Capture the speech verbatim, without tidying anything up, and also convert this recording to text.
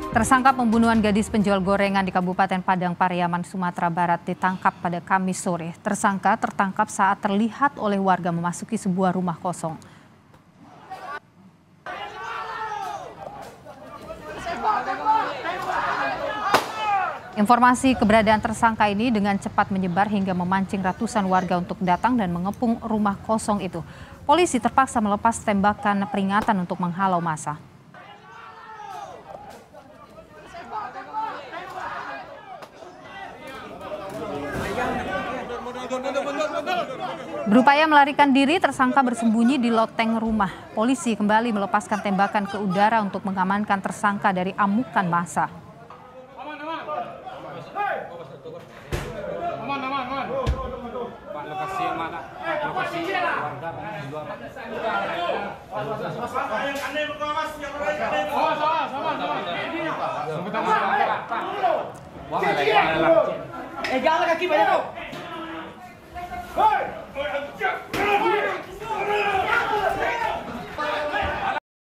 Tersangka pembunuhan gadis penjual gorengan di Kabupaten Padang Pariaman, Sumatera Barat ditangkap pada Kamis sore. Tersangka tertangkap saat terlihat oleh warga memasuki sebuah rumah kosong. Informasi keberadaan tersangka ini dengan cepat menyebar hingga memancing ratusan warga untuk datang dan mengepung rumah kosong itu. Polisi terpaksa melepas tembakan peringatan untuk menghalau massa. Berupaya melarikan diri, tersangka bersembunyi di loteng rumah. Polisi kembali melepaskan tembakan ke udara untuk mengamankan tersangka dari amukan massa. Aman, aman, aman. Pak, lokasi yang mana? Pak, lokasi warga di luar. Oh, sama, sama, sama. Eh, jangan kaki banyak tuh. Hei!